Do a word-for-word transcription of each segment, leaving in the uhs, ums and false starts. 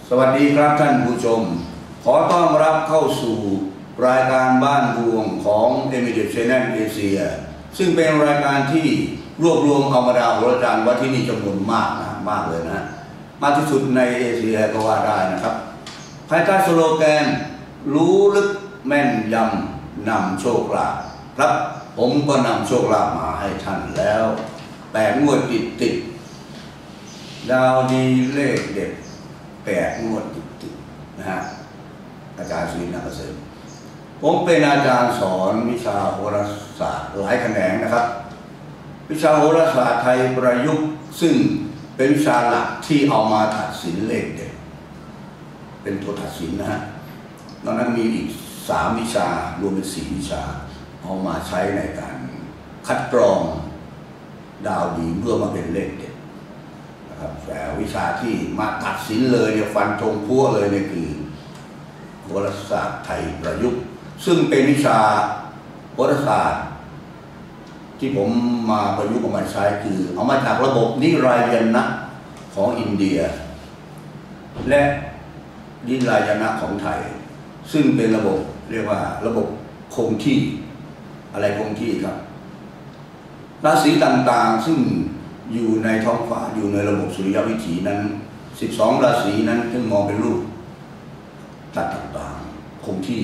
สวัสดีครับท่านผู้ชมขอต้อนรับเข้าสู่รายการบ้านรวงของ Immediate Channel Asia ซึ่งเป็นรายการที่รวบรวมเอาบรรดาโหราจารย์วัดที่นี่จำนวนมากนะมากเลยนะมากที่สุดในเอเชียก็ว่าได้นะครับภายใต้สโลแกนรู้ลึกแม่นยำนำโชคลาภครับผมก็นำโชคลาภมาให้ท่านแล้วแปดงวดติดติดดาวดีเลขเด็ดแปดงวดติดติดนะฮะอาจารย์สุรินทร์ นาคเกษมผมเป็นอาจารย์สอนวิชาโหราศาสตร์หลายแขนงนะครับวิชาโหราศาสตร์ไทยประยุกต์ซึ่งเป็นวิชาหลักที่เอามาตัดสินเลขเด็ดเป็นตัวตัดสินนะฮะนอกนั้นมีอีกสามวิชารวมเป็นสี่วิชาเอามาใช้ในการคัดกรองดาวดีเพื่อมาเป็นเลขเด็ดนะครับแต่วิชาที่มาตัดสินเลยเนี่ยฟันธงพัวเลยเนี่ยคือโหราศาสตร์ไทยประยุกต์ซึ่งเป็นวิชาโหราศาสตร์ที่ผมมาประยุกต์เอามาใช้คือเอามาจากระบบนิรายณะของอินเดียและนิรายณะของไทยซึ่งเป็นระบบเรียกว่าระบบคงที่อะไรคงที่ครับราศีต่างๆซึ่งอยู่ในท้องฟ้าอยู่ในระบบสุริยวิถีนั้นสิบสองราศีนั้นซึ่งมองเป็นรูปตัดต่างๆคงที่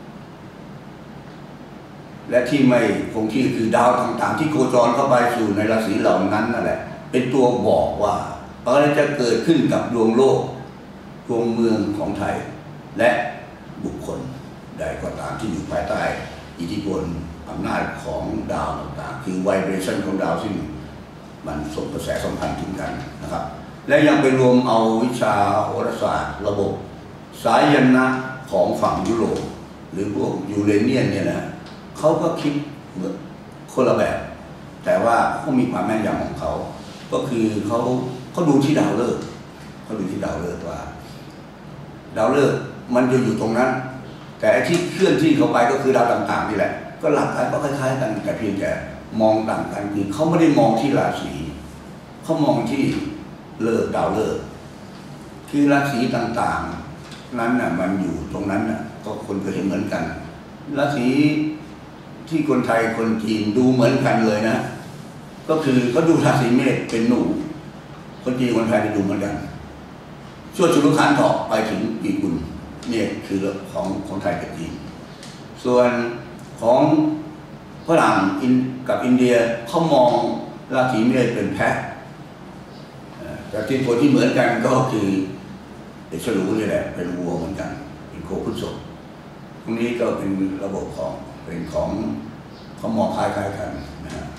และที่ไม่คงที่คือดาวต่างๆที่โคจรเข้าไปสู่ในราศีเหล่านั้นนั่นแหละเป็นตัวบอกว่าอะไรจะเกิดขึ้นกับดวงโลกดวงเมืองของไทยและบุคคลใดก็ตามที่อยู่ภายใต้อิทธิพลอำนาจของดาวต่างๆคือไวเบรชั่นของดาวซึ่งมันส่งกระแสสัมพันธ์ถึงกันนะครับและยังไปรวมเอาวิชาโหราศาสตร์ระบบสายนะของฝั่งยุโรปหรือพวกยูเรเนียนเนี่ยนะเขาก็คิดเหมือนคนละแบบแต่ว่าเขามีความแม่นยำของเขาก็คือเขาเขาดูที่ดาวฤกษ์เขาดูที่ดาวฤกษ์ว่าดาวฤกษ์มันจะอยู่ตรงนั้นแต่ไอ้ที่เคลื่อนที่เข้าไปก็คือดาวต่างๆนี่แหละก็หลักการก็คล้ายๆกันแต่เพียงแต่มองต่างกันคือเขาไม่ได้มองที่ราศีเขามองที่ฤกษ์ดาวฤกษ์คือราศีต่างๆนั้นน่ะมันอยู่ตรงนั้นน่ะก็คนก็เห็นเหมือนกันราศีที่คนไทยคนจีนดูเหมือนกันเลยนะก็คือเขาดูราศีเมษเป็นหนูคนจีนคนไทยจะดูเหมือนกันช่วงชุลขันธ์ถอกไปถึงปีกุลเนี่ยคือของของไทยกับจีนส่วนของฝรั่งกับอินเดียเขามองราศีเมษเป็นแพะแต่ที่คนที่เหมือนกันก็คือเดชรูนี่แหละเป็นวัวเหมือนกันเป็นโคพุทธศตรงนี้ก็เป็นระบบของเป็นของเขามองคล้ายๆกันนะฮะ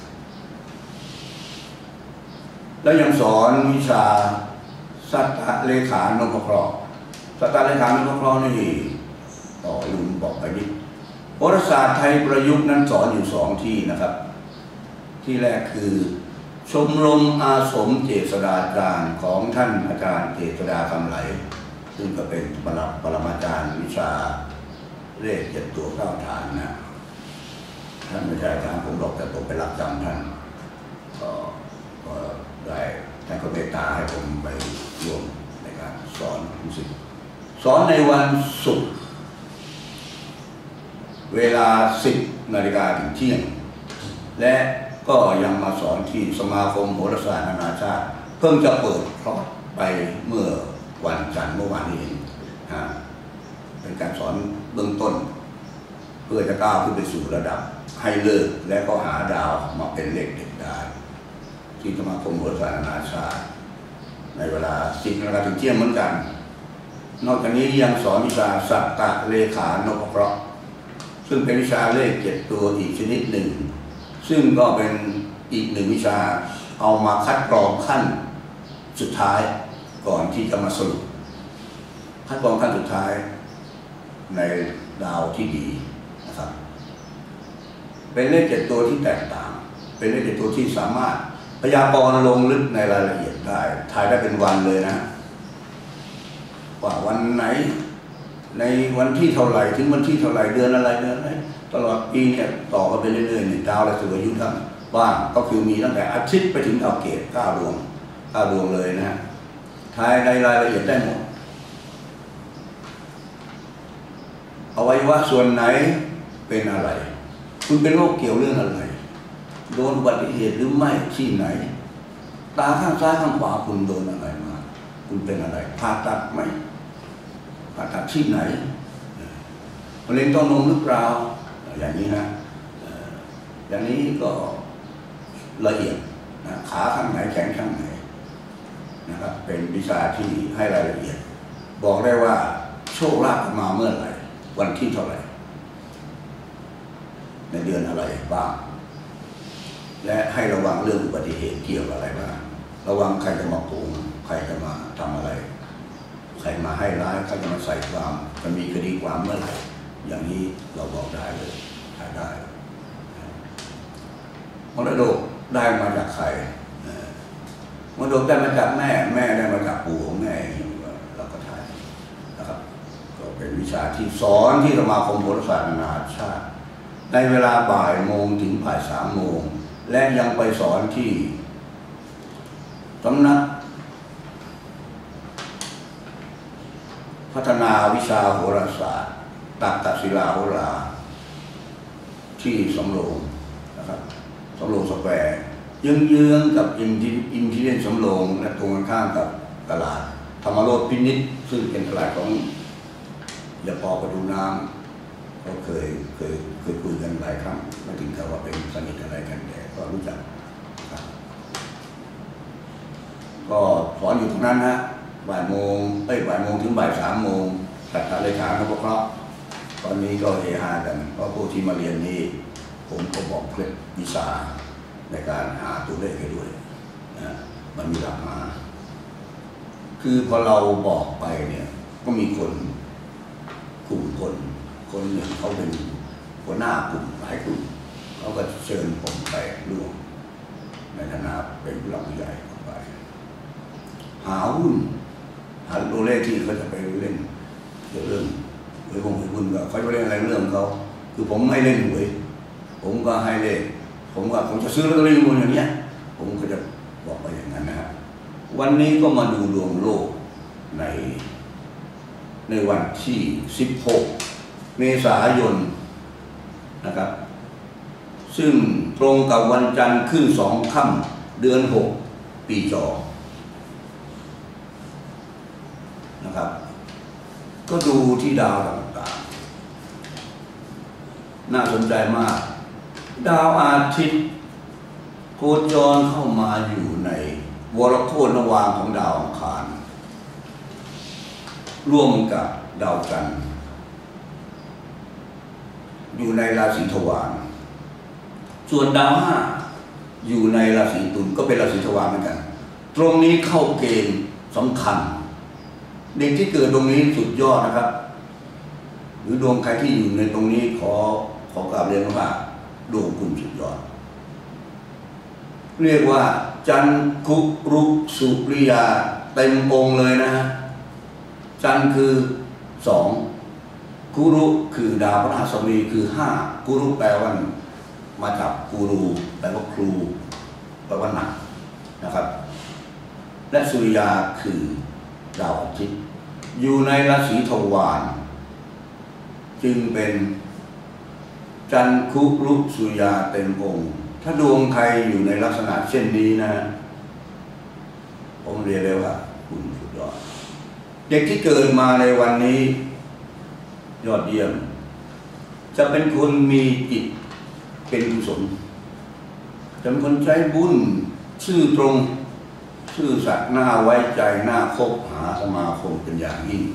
แล้วยังสอนวิชาสัตตเลขานพเคราะห์สัตตเลขานพเคราะห์นี่ต่อลุงบอกไปนิดโหราศาสตร์ไทยประยุกต์นั้นสอนอยู่สองที่นะครับที่แรกคือชมรมอาสมเจษฎาจารย์ของท่านอาจารย์เจษฎาคำไหลซึ่งก็เป็นปรปรมาจารย์วิชาเลขเจ็ดตัวเก้าฐานนะท่านไม่ใช่อาจารย์ผมหรอกแต่ผมไปรับจำท่านก็ก็ได้ท่านก็เมตตาให้ผมไปร่วมในการสอนรู้สึกสอนในวันศุกร์เวลาสิบนาฬิกาถึงเที่ยงและก็ยังมาสอนที่สมาคมโหราศาสตร์นานาชาติเพิ่งจะเปิดคลอร์สไปเมื่อวันจันทร์เมื่อวานนี้เองเป็นการสอนเบื้องต้นเพื่อจะก้าวขึ้นไปสู่ระดับให้เลิกและก็หาดาวมาเป็นเลขเด็ดได้ที่สมาคมโหราศาสตร์นานาชาติในเวลาสิบนาฬิกาถึงเที่ยงเหมือนกันนอกจากนี้ยังสอนวิชาสัตตเลขานพเคราะห์ซึ่งเป็นวิชาเลขเจ็ดตัวอีกชนิดหนึ่งซึ่งก็เป็นอีกหนึ่งวิชาเอามาคัดกรองขั้นสุดท้ายก่อนที่จะมาสรุปคัดกรองขั้นสุดท้ายในดาวที่ดีนะครับเป็นเลขเจ็ดตัวที่แตกต่างเป็นเลขเจ็ดตัวที่สามารถพยากรณ์ลงลึกในรายละเอียดได้ทายได้เป็นวันเลยนะว่าวันไหนในวันที่เท่าไหร่ถึงวันที่เท่าไหร่เดือนอะไรเดือนอะไรตลอดปีเนี่ยต่อกันไปเรื่อยๆเนี่ยดาวและสุริยุทธ์ทั้งบ้างก็คือมีตั้งแต่อาทิตย์ไปถึงดาวเกตเก้าดวงเก้าดวงเลยนะทายในรายละเอียดได้หมดวัยวะส่วนไหนเป็นอะไรคุณเป็นโรคเกี่ยวเรื่องอะไรโดนอุบัติเหตุหรือไม่ที่ไหนตาข้างซ้ายข้างขวาคุณโดนอะไรมาคุณเป็นอะไรผ่าตัดไหมผ่าตัดที่ไหนมะเร็งเต้านมหรือเปล่าอย่างนี้นะอย่างนี้ก็ละเอียดนะขาข้างไหนแขนข้างไหนนะครับเป็นวิชาที่ให้รายละเอียดบอกได้ว่าโชคลาภมาเมื่อไหร่วันที่เท่าไหร่ในเดือนอะไรบ้างและให้ระวังเรื่องอุบัติเหตุเกี่ยวกับอะไรบ้างระวังใครจะมาโกงใครจะมาทำอะไรใครมาให้ร้ายใครจะมาใส่ความจะมีคดีความเมื่อไหร่อย่างนี้เราบอกได้เลยถ่ายได้มรดกได้มาจากใครมรดกได้มาจากแม่แม่ได้มาจากปู่ของแม่เราก็ถ่ายนะครับก็เป็นวิชาที่สอนที่สมาคมโหราศาสตร์นานาชาติในเวลาบ่ายโมงถึงบ่ายสามโมงและยังไปสอนที่สำนักพัฒนาวิชาโหราศาสตร์ตักกศิลาโหราที่สำโรงนะครับสำโรงสแควร์เยื้องๆกับอิมอิมที่เล่นสำโรงและตรงข้ามกับตลาดธรรมโรจน์พินิจซึ่งเป็นตลาดของยาปอประตูน้ำก็เคยเคยเคยคุยกันหลายครั้งไม่ถึงกับว่าเป็นสนิทอะไรกันแต่ก็รู้จักครับก็สอนอยู่ตรงนั้นฮะบ่ายโมงเอ้ยบ่ายโมงถึงบ่ายสามโมงตัดขาเลยขาเขาเพราะตอนนี้ก็เฮฮากันเพราะผู้ที่มาเรียนนี้ผมก็บอกเคล็ดวิชาในการหาตัวเลขให้ด้วยนะมันมีหลักมาคือพอเราบอกไปเนี่ยก็มีคนกลุ่มคนคนหนึ่งเขาเป็นหัวหน้ากลุ่มหลายกลุ่มเขาก็เชิญผมไปร่วมในฐานะเป็นผู้หลักผู้ใหญ่ไปหาหุ้นหาตัวเลขที่เขาจะไปเล่นเรื่องหวยวงหวยหุ้นก็เขาจะเล่นอะไรเรื่องเขาคือผมไม่เล่นหวยผมก็ให้เลขผมว่าผมจะซื้อลอตเตอรี่มูลอย่างเนี้ยผมก็จะบอกไปอย่างนั้นนะฮะวันนี้ก็มาดูดวงโลกในในวันที่สิบหกเมษายนนะครับซึ่งตรงกับวันจันทร์ขึ้นสองค่ำเดือนหกปีจอนะครับก็ดูที่ดาวต่างๆน่าสนใจมากดาวอาทิตย์โคจรเข้ามาอยู่ในวรโคตรระหว่างของดาวอังคารร่วมกับดาวจันทร์อยู่ในราศีทวารส่วนดาวห้าอยู่ในราศีตุลก็เป็นราศีทวารเหมือนกันตรงนี้เข้าเกณฑ์สำคัญเด็กที่เกิดตรงนี้สุดยอดนะครับหรือดวงใครที่อยู่ในตรงนี้ขอขอกราบเรียนว่าดวงคุณสุดยอดเรียกว่าจันคุรุสุริยาเต็มองค์เลยนะฮะจันคือสองคุรุคือดาวพฤหัสบดีคือห้าคุรุแปลว่ามาจากกูรูแปลว่าครูแปลว่าหนักนะครับและสุริยาคือดาวอาทิตย์อยู่ในราศีทวารจึงเป็นจันคุรุสุริยาเต็มองค์ถ้าดวงใครอยู่ในลักษณะเช่นนี้นะผมเรียกเลยว่าคุณสุดยอดเด็กที่เกิดมาในวันนี้ยอดเยี่ยมจะเป็นคนมีจิตเป็นกุศลจะเป็นคนใจบุญซื่อตรงซื่อสัตย์น่าไว้ใจน่าคบหาสมาคมเป็นอย่างยิ่ง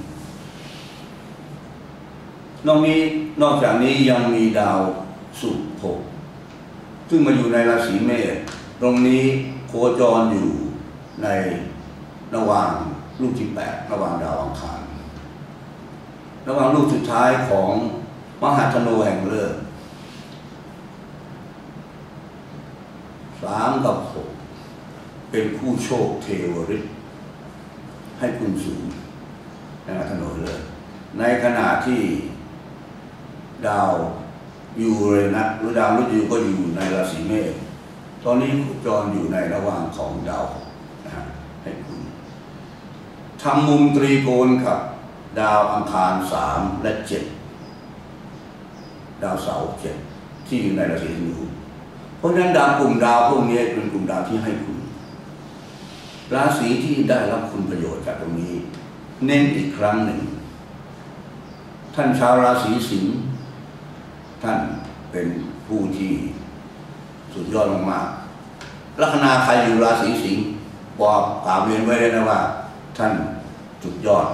นอกนี้นอกจากนี้ยังมีดาวศุกร์ซึ่งมาอยู่ในราศีเมษตรงนี้โคจรอยู่ในระหว่างลูกที่แปดระหว่างดาวอังคารระหว่างลูกสุดท้ายของมหาธนูแห่งฤกษ์สามกับหกเป็นคู่โชคเทวฤทธิ์ให้คุณสูงในมหาธนูเลยในขณะที่ดาวยูเรนัสหรือดาวมฤตยูก็อยู่ในราศีเมษตอนนี้โคจรอยู่ในระหว่างของดาวนะฮะให้คุณทำมุมตรีโกณกับดาวอังคารสามและเจ็ดดาวเสาร์เจ็ดที่อยู่ในราศีธนูเพราะฉะนั้นดาวกลุ่มดาวพวกนี้เป็นกลุ่มดาวที่ให้คุณราศีที่ได้รับคุณประโยชน์จากตรงนี้เน้นอีกครั้งหนึ่งท่านชาวราศีสิงห์ท่านเป็นผู้ที่สุดยอดมากๆลัคนาใครอยู่ราศีสิงห์บอกกล่าวเรียนไว้เลยนะว่าท่านสุดยอด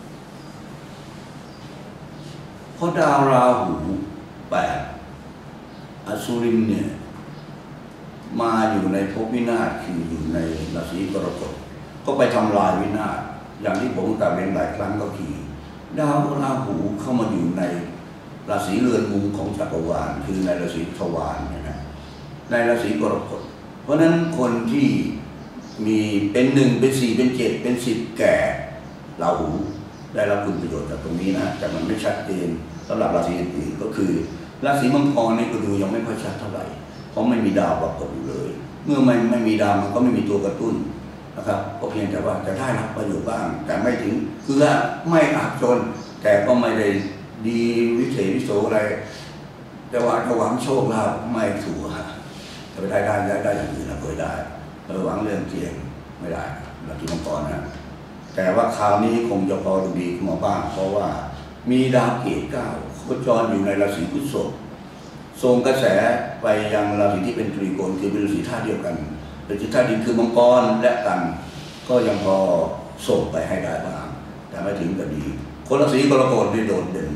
เพราะดาวราหูแปดอสุรินเนี่ยมาอยู่ในภพวินาศคืออยู่ในราศีกรกฎก็ไปทำลายวินาศอย่างที่ผมกล่าวเรียนหลายครั้งก็คือดาวราหูเข้ามาอยู่ในราศีเรือนมุมของจักรวาลคือในราศีทวารเนี่ยนะในราศีกรกฎเพราะนั้นคนที่มีเป็นหนึ่งเป็นสี่เป็นเจ็ดเป็นสิบแก่ราหูได้รับคุณประโยชน์จากตรงนี้นะแต่มันไม่ชัดเจนสำหรับราศีอื่นๆก็คือราศีมังกรนี่ก็ดูยังไม่ค่อยชัดเท่าไหร่เพราะไม่มีดาวปรากฏอยู่เลยเมื่อไม่ไม่มีดาวมันก็ไม่มีตัวกระตุ้นนะครับก็เพียงแต่ว่าจะได้รับประโยชน์บ้างแต่ไม่ถึงคือไม่อับจนแต่ก็ไม่ได้ดีวิเศษวิโสอะไรแต่ว่าถ้าหวังโชคลาภไม่ถูกถ้าไปได้ได้ได้ได้อย่างอื่นเราเคยได้เราหวังเรื่องเตียงไม่ได้ราศีมังกรนะแต่ว่าคราวนี้คงจะพอดูดีขึ้นมาบ้างเพราะว่ามีดาวเกตเก้าโคจรอยู่ในราศีพฤษภส่งกระแสไปยังราศีที่เป็นตรีโกณคือเป็นราศีธาตุเดียวกันราศีธาตุดินคือมังกรและกันก็ยังพอส่งไปให้ได้บ้างแต่ไม่ถึงกับดีคนราศีกรกฎได้โดดเด่น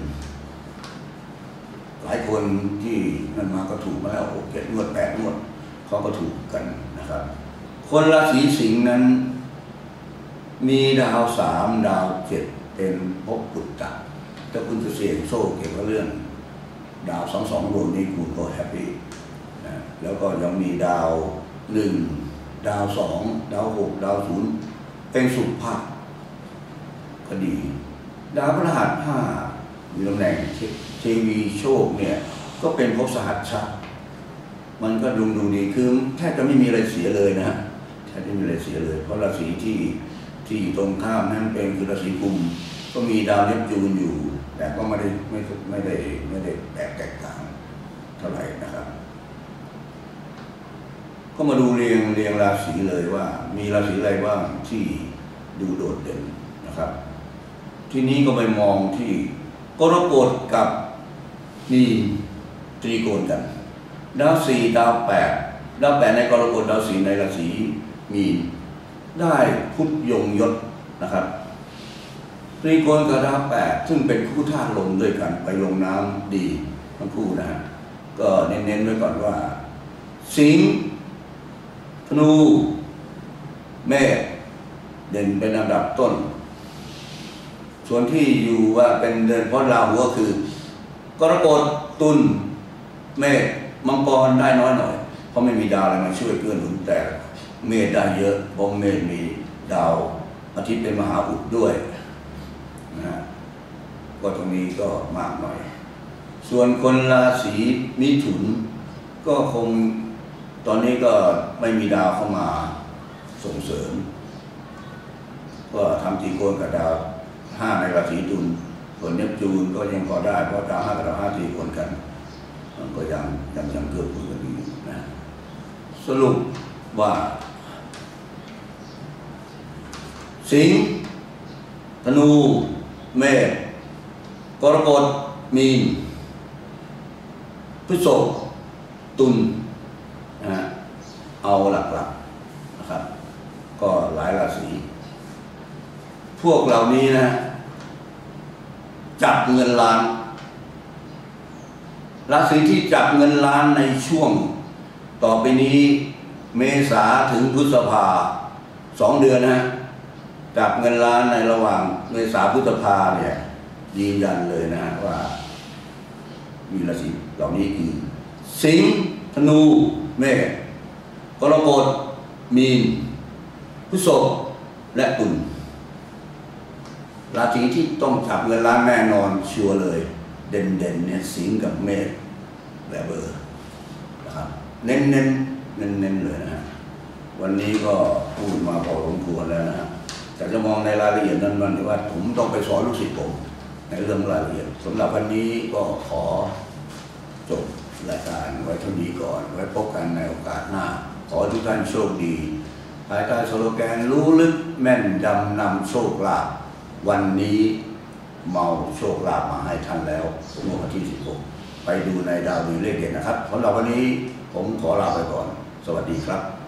หลายคนที่นั่นมาก็ถูกมาแล้วหกเจ็ดงวดแปดงวดเขาก็ถูกกันนะครับคนราศีสิงห์นั้นมีดาวสามดาวเจ็ดเป็นภพปุตตะถ้าคุณจะเสี่ยงโชคเกี่ยวกับเรื่องดาวสองสองดวงนี้คุณก็แฮปปี้นะแล้วก็ยังมีดาวหนึ่งดาวสองดาวหกดาวศูนย์เป็นสุภาพก็ดีดาวพฤหัสห้ามีตำแหน่งเทวีโชคเนี่ยก็เป็นภพสหัชชะมันก็ดูดูดีคือแทบจะไม่มีอะไรเสียเลยนะแทบจะไม่มีอะไรเสียเลยเพราะราศีที่ที่ตรงข้ามนั้นเป็นคือราศีกุมก็มีดาวเนปจูนอยู่แต่ก็ไม่ได้ไม่ไม่ได้ไม่ได้แตกแตกต่างเท่าไหร่นะครับก็มาดูเรียงเรียงราศีเลยว่ามีราศีอะไรบ้างที่ดูโดดเด่นนะครับทีนี้ก็ไปมองที่กรกฎกับมีนตรีโกณกันดาวสี่ดาวแปดดาวแปดในกรกฎดาวสี่ในราศีมีนได้พุธยงยศนะครับตรีโกณกับดาวแปดซึ่งเป็นคู่ธาตุลมด้วยกันไปลงน้ำดีทั้งคู่นะฮะก็เน้นๆไว้ก่อนว่าสิงห์ธนูเมษเด่นเป็นอันดับต้นส่วนที่อยู่ว่าเป็นเดินเพราะราหูก็คือกรกฎตุลเมษมังกรได้น้อยหน่อยเพราะไม่มีดาวอะไรมาช่วยเกื้อหนุนแต่เมษได้เยอะเพราะเมษมีดาวอาทิตย์เป็นมหาอุดด้วยนะก็ตรงนี้ก็มากหน่อยส่วนคนราศีมิถุนก็คงตอนนี้ก็ไม่มีดาวเข้ามาส่งเสริมก็ทำตรีโกณกับดาวห้าในราศีตุลส่วนเนปจูนก็ยังพอได้เพราะดาวห้ากับดาวห้าตรีโกณกันมันก็ยังยังยังเกื้อกูลกันอยู่นะสรุปว่าสิงห์ธนูเมษกรกฎมีนพฤษภตุลนะเอาหลักๆนะครับก็หลายราศีพวกเหล่านี้นะจับเงินล้านราศีที่จับเงินล้านในช่วงต่อไปนี้เมษาถึงพฤษภาสองเดือนนะจับเงินล้านในระหว่างเมษาพฤษภาเนี่ยยืนยันเลยนะว่ามีราศีเหล่านี้คือสิงห์ธนูเมษกรกฎมีนพฤษภและตุลราศีที่ต้องจับเงินล้านแน่นอนชัวร์เลยเด่นเด่นเนี่ยสิงห์กับเมษแบบเบอร์นะครับเน้นเน้นเน้นเน้นเลยนะฮะวันนี้ก็พูดมาพอสมควรแล้วนะฮะแต่จะมองในรายละเอียดนั้นมันว่าผมต้องไปสอนลูกศิษย์ผมในเรื่องรายละเอียดสำหรับวันนี้ก็ขอจบรายการไว้เท่านี้ก่อนไว้พบกันในโอกาสหน้าขอทุกท่านโชคดีภายใต้สโลแกนรู้ลึกแม่นยำนำโชคลาภวันนี้เมาโชคลาภมาให้ท่านแล้วเมื่อวันที่สิบหกไปดูในดาวดีเลขเด่นนะครับสำหรับวันนี้ผมขอลาไปก่อนสวัสดีครับ